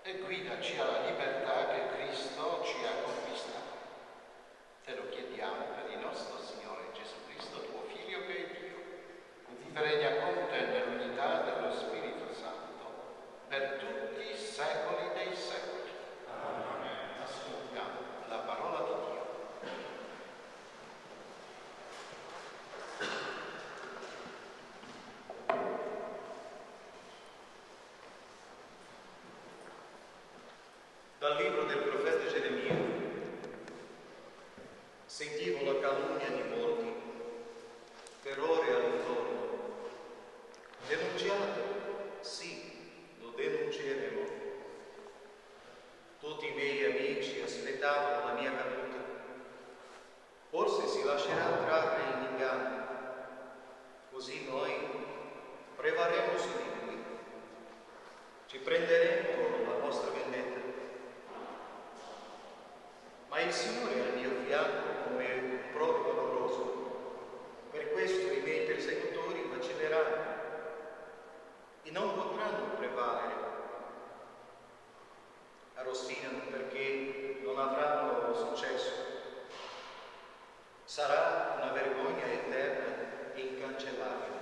e guidaci alla libertà che Cristo ci ha conquistato. Te lo chiediamo per il nostro Signore Gesù Cristo, tuo Figlio che è Dio, che vive e regna con te nell'unità dello Spirito Santo, per tutti i secoli dei secoli. Amen. Ascoltiamo la parola di Dio. Dal libro del profeta Geremia. Sentivo la calunnia di molti, terrore all'intorno. Denunciato, sì, lo denunceremo. Tutti i miei amici aspettavano la mia caduta. Forse si lascerà trarre in inganno, così noi prevarremo su di lui. Ci prenderemo la nostra vendetta. Ma il Signore è al mio fianco come un prodigo amoroso. Per questo i miei persecutori vacilleranno e non potranno prevalere. Arrostinano perché non avranno successo. Sarà una vergogna eterna e incancellabile.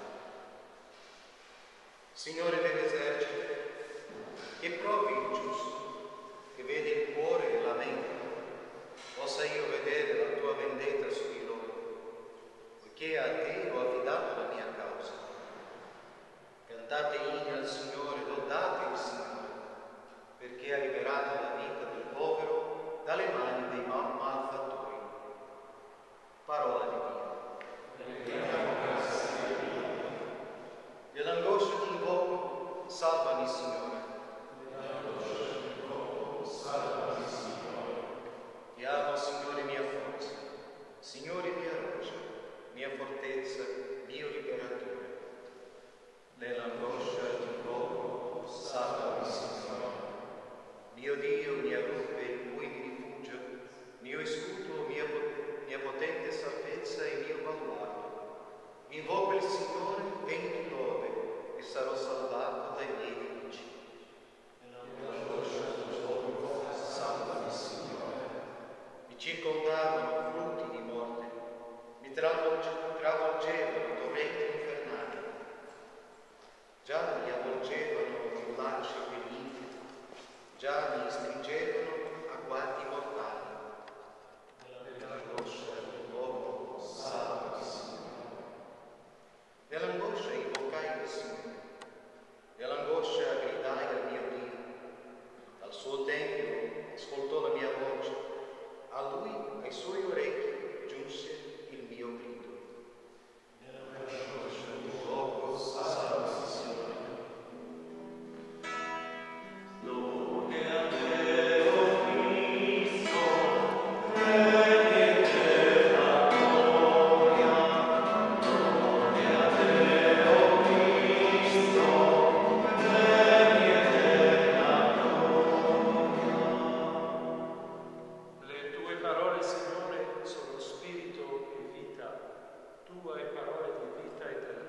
Signore dell'esercito, che provi il giusto, che vede il cuore e la mente, possa io vedere la tua vendetta su di loro, poiché a te ho affidato la mia causa. Cantate inni al Signore, lodate il Signore, perché ha liberato la vita del povero dalle mani dei malfattori. Parola di Dio. Nell'angoscia ti invoco, salvami Signore. Ti amo, Signore, mia forza, Signore, mia roccia, mia fortezza, mio liberatore. Nell'angoscia ti invoco, salvami, Signore. Mio Dio, mia rupe in cui mi rifugio, mio scudo, mia potente salvezza e mio baluardo. Invoco il Signore e in lode, e sarò salvato dai miei nemici. Circondavano frutti di morte, mi travolgevano torrenti infernali, già mi avvolgevano in lance benigne, già mi stringevano a guardi mortali. Nell'angoscia invoco, salvami Signore. Nell'angoscia invocai il Signore, nell'angoscia gridai al mio Dio. Al suo tempio ascoltò la mia voce. A lui, ai suoi orecchi, giunse il mio grido. Invoco, salvami Signore. Lode a te, o Cristo, regni eterna gloria. Lode a te, o Cristo, regni eterna gloria. Le tue parole, Signore, sono spirito e vita. Tu hai parole di vita eterna.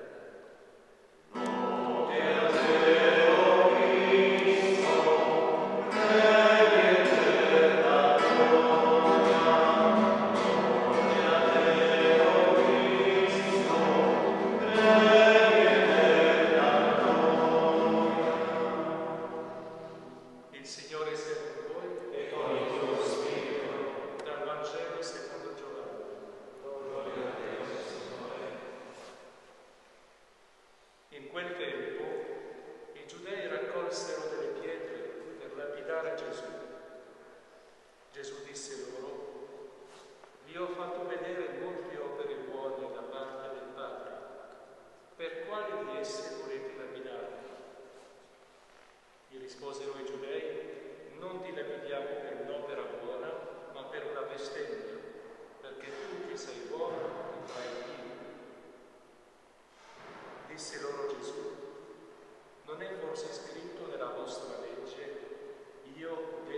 Lode a te, o Cristo, regni eterna gloria. Lode a te, o Cristo, regni eterna gloria. Il Signore sia con voi E con il tuo spirito. dal Vangelo secondo Giovanni. Gloria a te, Signore. In quel tempo i giudei raccolsero delle pietre per lapidare Gesù. Gesù disse loro: vi ho fatto vedere molte opere buone da parte del Padre. Per quali di esse volete lapidarmi? Gli risposero i giudei: non ti lapidiamo per un'opera buona, ma per una bestemmia, perché tu che sei buono ti fai Dio. Disse loro Gesù: non è forse scritto nella vostra legge: io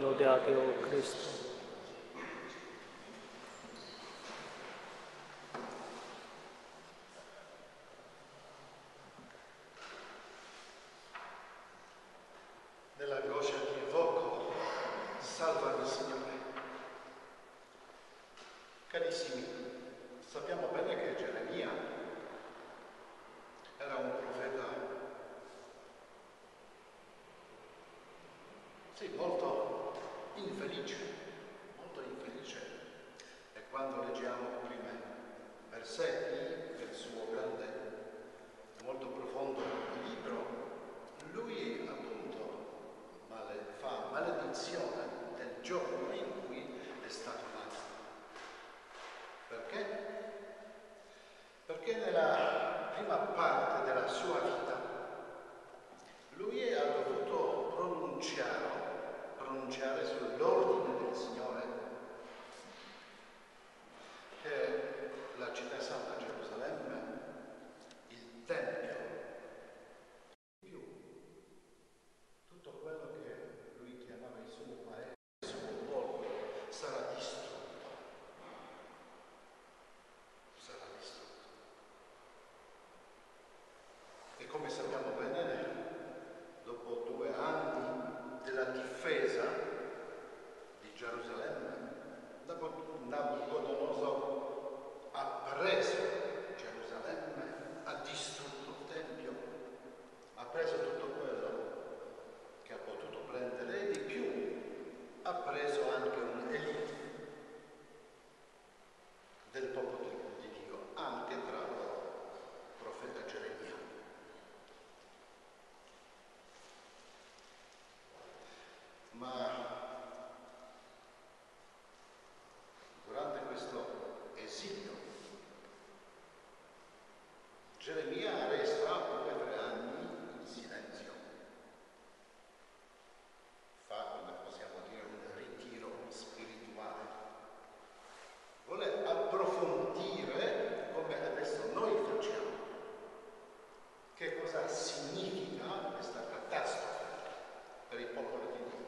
lodate, o Cristo. Nell'angoscia ti invoco, salvami Signore. Carissimi, sappiamo bene che Geremia era un profeta, sì, molto infelice, e quando leggiamo i primi versetti del suo grande e molto profondo libro, lui appunto fa maledizione del giorno in cui è stato nato. Perché? Perché nella prima parte della sua vita lui ha dovuto pronunciare sull'ordine del Signore che la città santa Gerusalemme, il Tempio, più tutto quello che lui chiamava il suo paese, il suo popolo, sarà distrutto. E come sappiamo bene, dopo 2 anni della difesa di Gerusalemme, Nabucodonosor ha preso Gerusalemme, ha distrutto il Tempio, ha preso tutto quello che ha potuto prendere e di più ha preso anche un'elite del popolo di Dio, anche tra loro il profeta Geremia. Ma durante questo esilio Geremia resta 2 o 3 anni in silenzio. Fa, come possiamo dire, un ritiro spirituale. Vuole approfondire, come adesso noi facciamo, che cosa significa questa catastrofe per il popolo di Dio.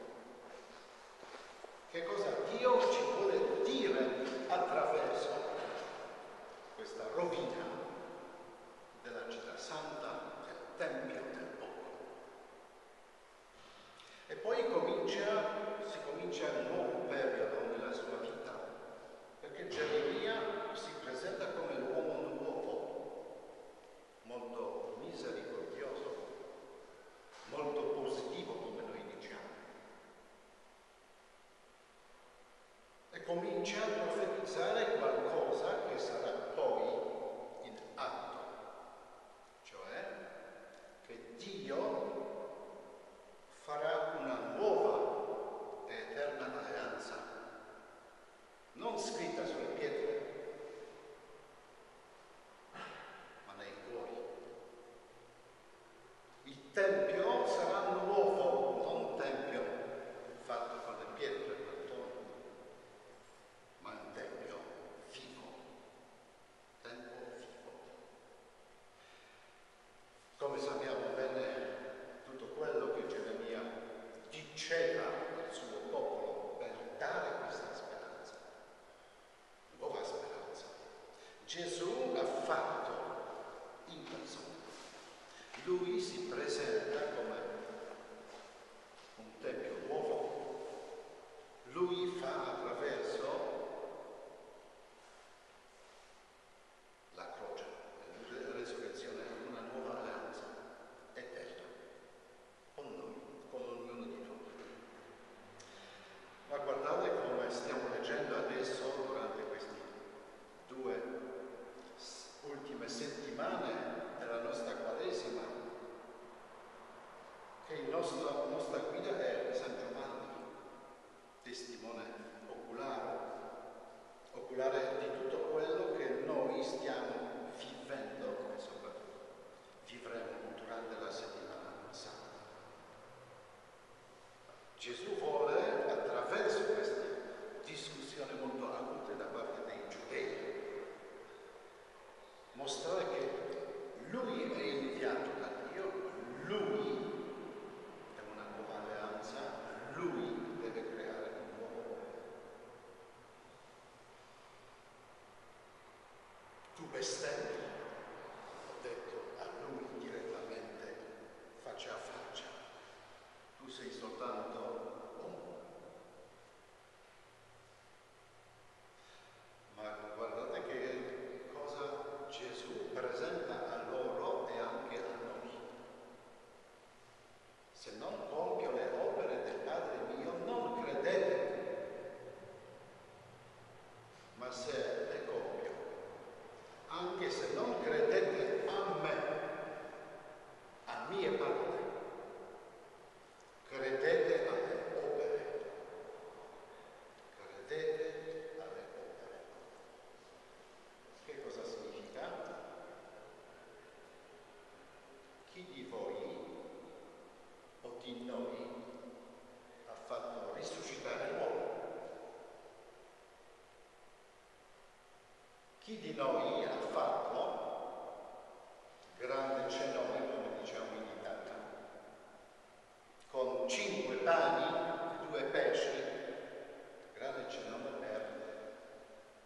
Che cosa Dio ci vuole dire attraverso questa rovina della città.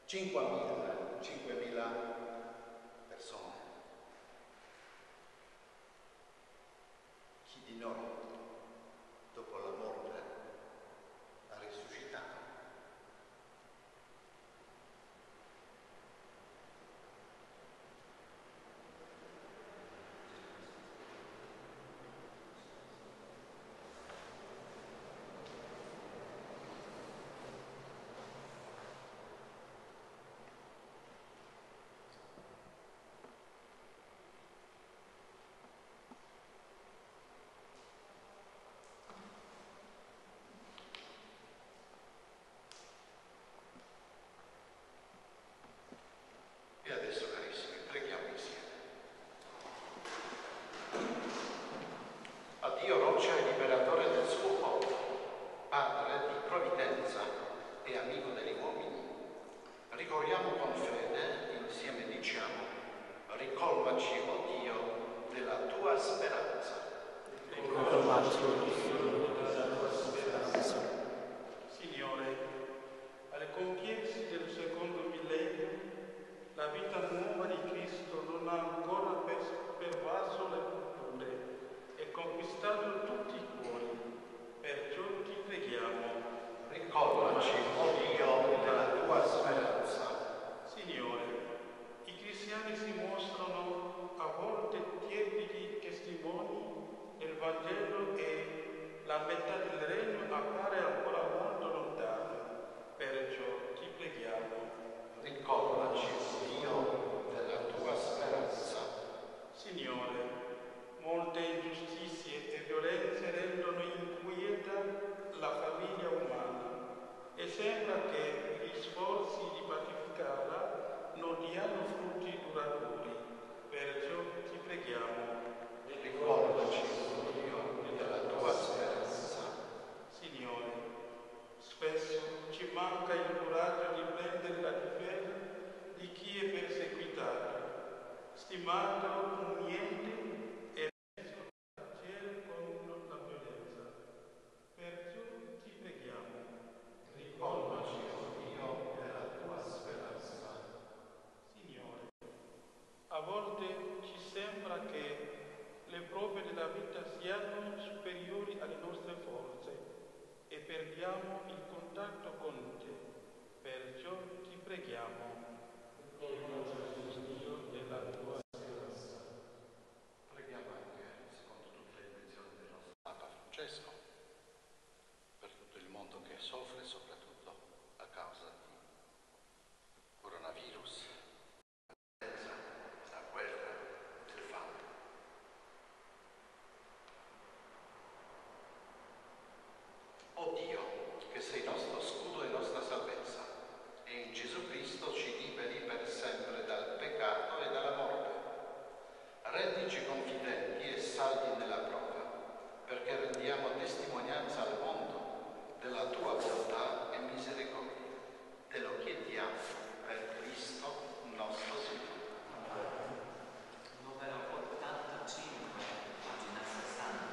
5.000 persone. Chi di noi, dopo la morte, ha risuscitato? E adesso, carissimi, preghiamo insieme. A Dio, roccia e liberatore del suo popolo, Padre di provvidenza e amico degli uomini, ricorriamo con fede, insieme diciamo: ricolmaci, o Dio, della tua speranza. Ricolmaci, o Dio, della tua speranza. Signore, al compiersi del secondo millennio, la vita nuova di Cristo non ha ancora pervaso le culture e conquistato tutti i cuori. Perciò ti preghiamo. Ricolmaci, o Dio, della tua speranza. Signore, i cristiani si mostrano a volte tiepidi testimoni del Vangelo e la metà del regno appare ancora molto lontana. Perciò ti preghiamo. Ricolmaci, Dio, della tua speranza. Signore, molte ingiustizie e violenze rendono inquieta la famiglia umana e sembra che gli sforzi di pacificarla non diano frutti duraturi. Perciò ti preghiamo. Ricordaci, Dio, della tua speranza. Signore, spesso ci manca il coraggio di prendere la difesa di chi è perseguitato, stimandolo un niente e reso a tacere contro la violenza. Perciò ti preghiamo. Ricolmaci, Dio, della tua speranza. Signore, a volte ci sembra che le prove della vita siano superiori alle nostre forze e perdiamo il contatto con te. Perciò ti preghiamo. Ricordaci, Dio, della tua speranza. Preghiamo anche, secondo tutte le intenzioni del nostro Papa Francesco, per tutto il mondo che soffre, soprattutto a causa di coronavirus, la guerra, il fame. O Dio, che sei nostro scudo e nostra salvezza, e in Gesù Cristo ci liberi per sempre dal peccato e dalla morte, rendici confidenti e saldi nella prova, perché rendiamo testimonianza al mondo della tua bontà e misericordia. Te lo chiediamo per Cristo nostro Signore. Numero 85, pagina 60.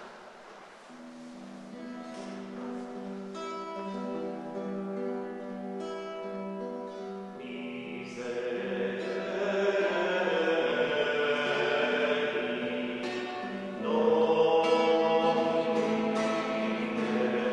No.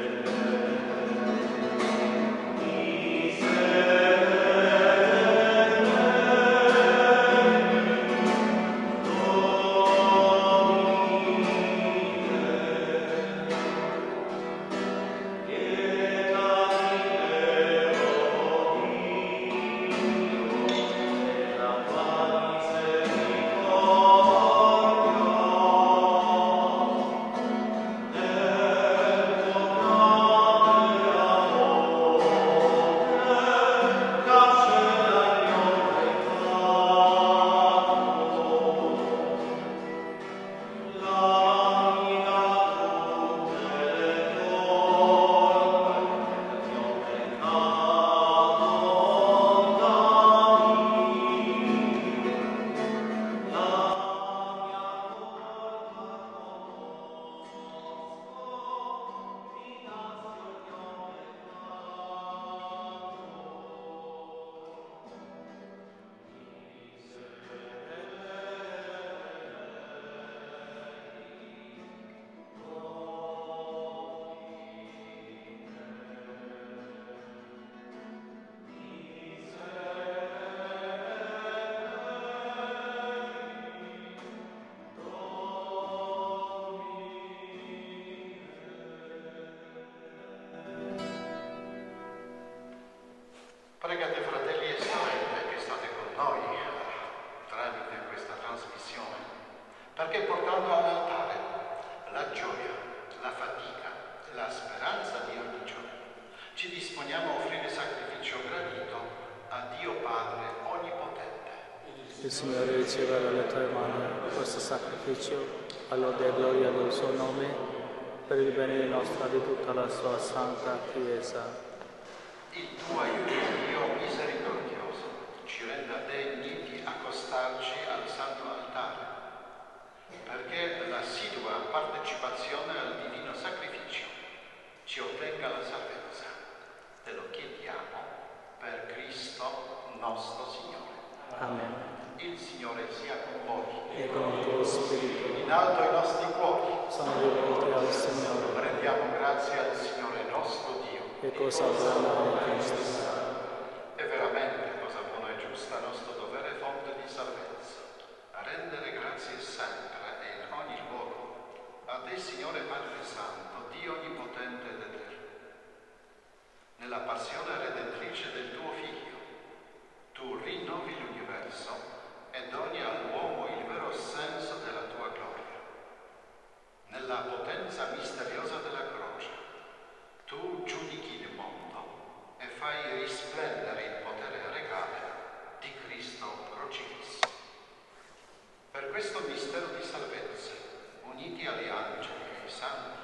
Pregate fratelli e sorelle che state con noi tramite questa trasmissione, perché portando all'altare la gioia, la fatica, la speranza di ogni giorno, ci disponiamo a offrire sacrificio gradito a Dio Padre Onnipotente. Il Signore riceva dalle tue mani questo sacrificio all'ode e gloria del suo nome, per il bene nostro e di tutta la sua santa Chiesa. Il tuo aiuto, Dio misericordioso, ci renda degni di accostarci al santo altare, perché l'assidua partecipazione al divino sacrificio ci ottenga la salvezza. Te lo chiediamo per Cristo nostro Signore. Amen. Il Signore sia con voi. E con il tuo spirito. In alto i nostri cuori. Sono rivolti al Signore. Rendiamo grazie al Signore nostro Dio. E cosa buona è Cristo. È veramente cosa buona e giusta, nostro dovere fonte di salvezza, a rendere grazie sempre e in ogni luogo a te, Signore Padre Santo, Dio Onnipotente ed Eterno. Nella passione redentrice del tuo Figlio, tu rinnovi l'universo e doni all'uomo il vero senso della tua gloria. Nella potenza misteriosa della croce, tu giudichi il mondo e fai risplendere il potere regale di Cristo crocifisso. Per questo mistero di salvezza, uniti agli angeli e ai santi,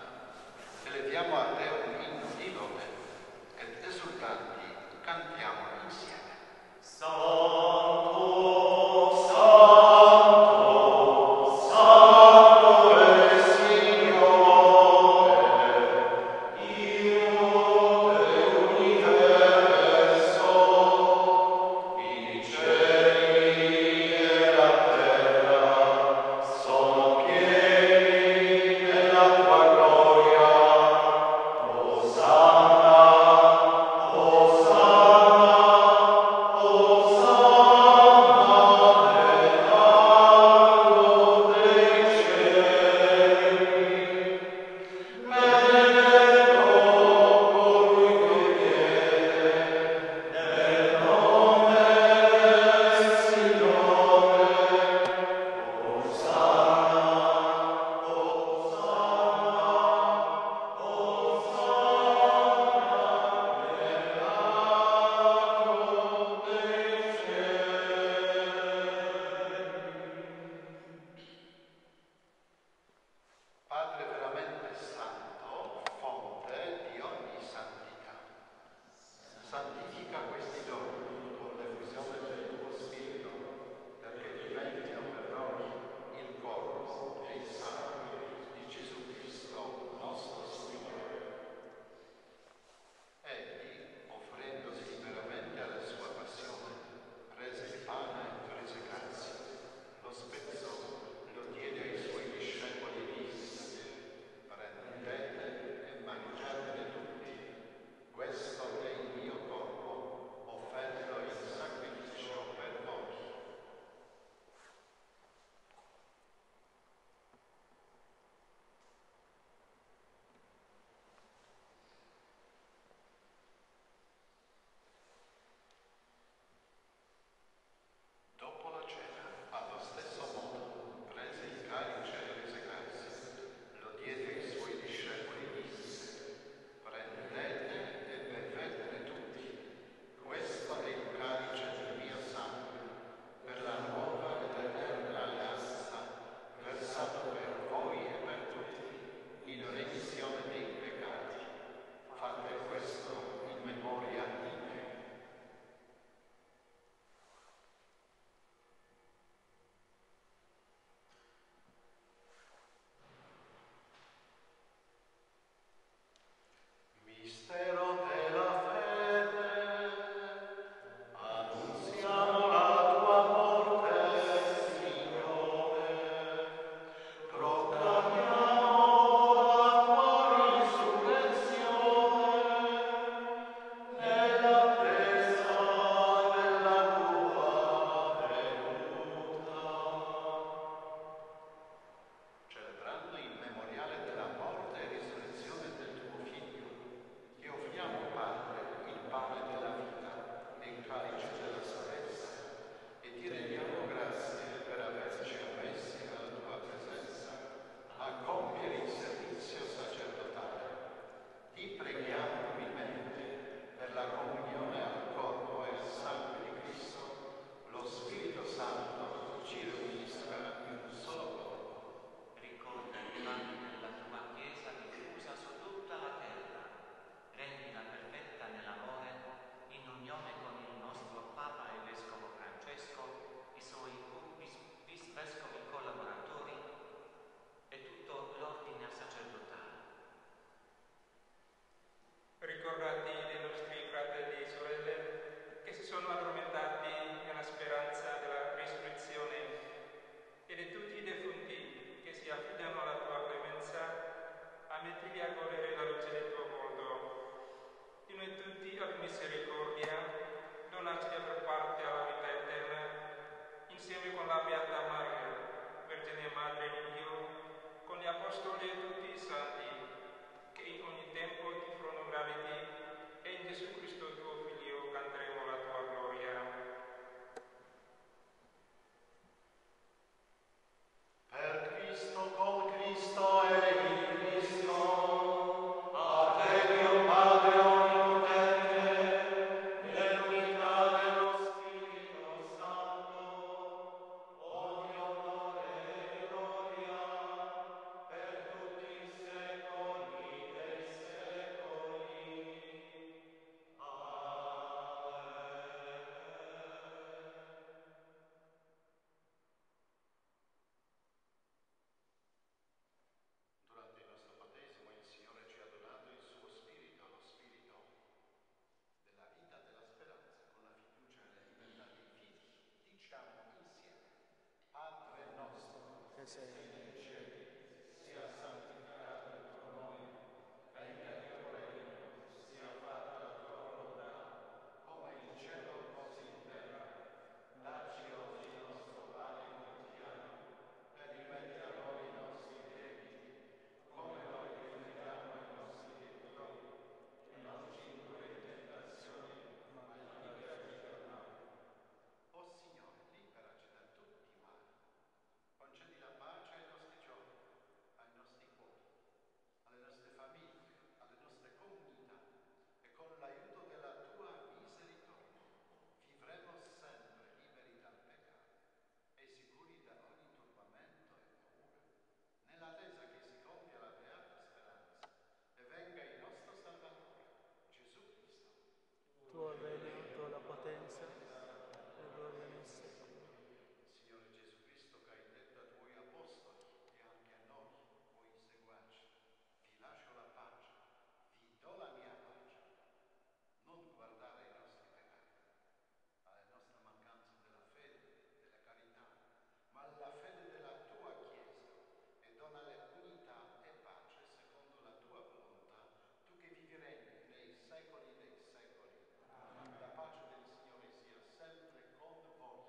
sei nei cieli, sia santificato il tuo nome, venga il tuo regno, sia fatta la tua volontà, come in cielo così in terra. Dacci oggi il nostro pane quotidiano, e rimetti a noi i nostri debiti, come noi riprendiamo i nostri debitori, e non ci indurre in tentazione, ma liberaci dal male. O Signore, liberaci da tutti i mali. Concedi la pace ai nostri giorni, ai nostri cuori, alle nostre famiglie, alle nostre comunità, e con l'aiuto della tua misericordia vivremo sempre liberi dal peccato e sicuri da ogni turbamento e paura, nell'attesa che si compia la beata speranza e venga il nostro Salvatore, Gesù Cristo. Tuo regno, tua la potenza e gloria nel secolo. Signore Gesù Cristo, che hai detto ai tuoi apostoli e anche a noi, voi seguaci, vi lascio la pace, vi do la mia pace. Non guardare ai nostri peccati, alla nostra mancanza della fede, della carità, ma alla fede della tua Chiesa, e donale unità e pace secondo la tua volontà, tu che vivi e regni nei secoli dei secoli. La pace del Signore sia sempre con voi.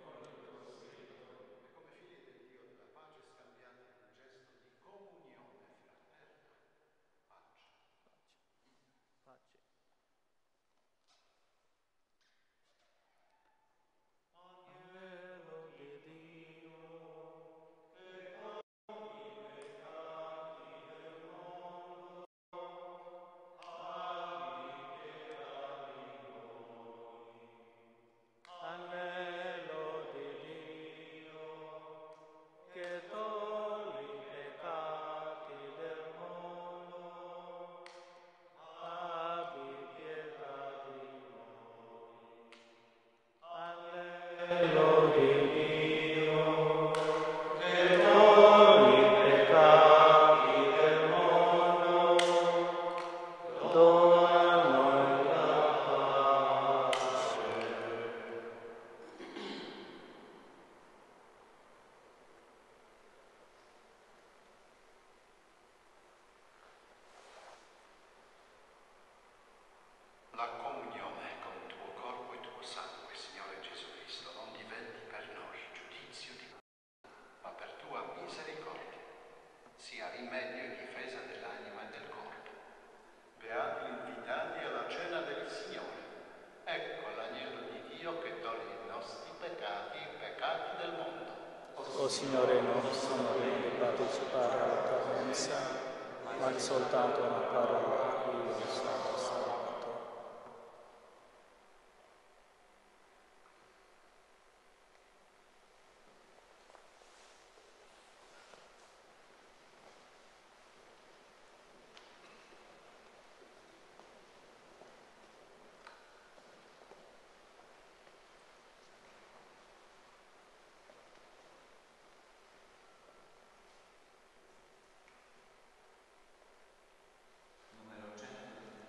E come figli del Dio della pace scambiate un gesto di comunione fraterna. Pace. Pace. Angelo di Dio, che togli i peccati del mondo, abbi pietà di noi. Angelo di Dio, che togli i peccati del mondo, abbi pietà di noi. Angelo di Dio, che togli i peccati del mondo, dona a noi la pace. La comunione con il tuo corpo e il tuo sangue, Signore Gesù Cristo, non diventi per noi giudizio di ma per tua misericordia, sia rimedio e difesa dell'anima e del corpo. Beati invitati alla cena del Signore. Ecco l'agnello di Dio che toglie i nostri peccati, i peccati del mondo. O Signore, non sono degno di partecipare alla tua mensa, ma di soltanto una parola e io sono salvato. Numero 123.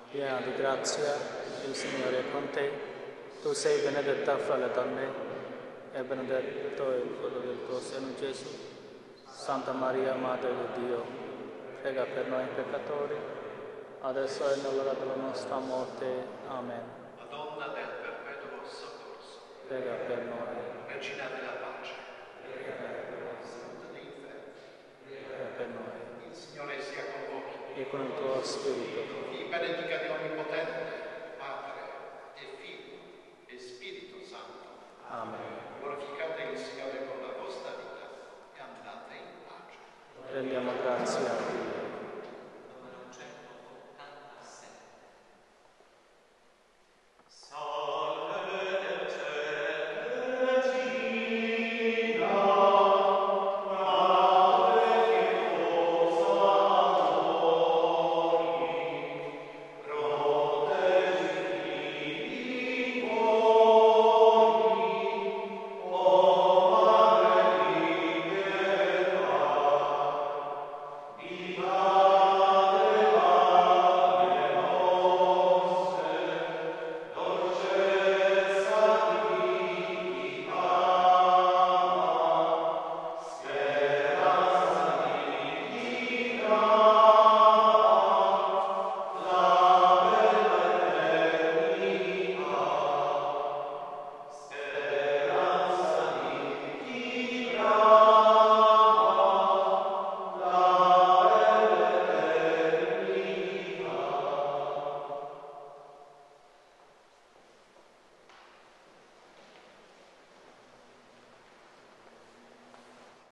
piena di grazia, il Signore è con te. Tu sei benedetta fra le donne e benedetto è il frutto del tuo seno, Gesù. Santa Maria, Madre di Dio, prega per noi peccatori, adesso è nell'ora della nostra morte. Amen. Madonna del Perpetuo soccorso, Prega per noi. Regina della pace, Santa dei inferni, Prega per noi. il Signore sia con voi. E con il tuo spirito. Vi benedica Dio Onnipotente, Padre e Figlio e Spirito Santo. Amen. Glorificate il Signore con la vostra vita e andate in pace. Rendiamo grazie